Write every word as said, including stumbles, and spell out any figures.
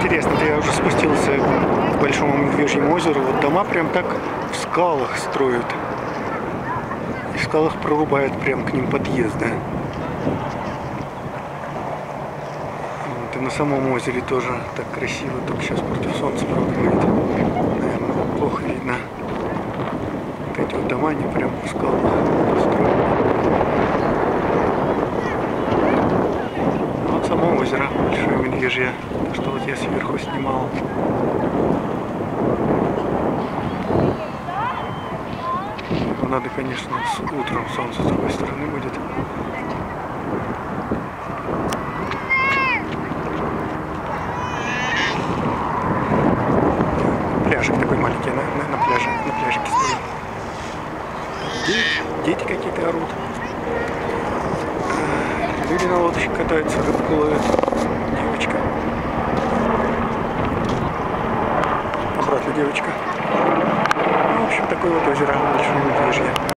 интересно, это я уже спустился к Большому Медвежьему озеру. Вот дома прям так в скалах строят. И в скалах прорубают прям к ним подъезды. Вот, и на самом озере тоже так красиво, только сейчас против солнца, правда, будет. Наверное, плохо видно. Вот эти вот дома, они прям в скалах построены. Вот само озеро Большое Медвежье, что вот я сверху снимал. Надо, конечно, с утром солнце с другой стороны будет. Пляжик такой маленький на, на, на пляже, на пляжике стоит. Дети, дети какие-то орут. Люди на лодочке катаются, рыбку ловят. Девочка. Обратно девочка. Ну, в общем, такое вот озеро Большое Медвежье.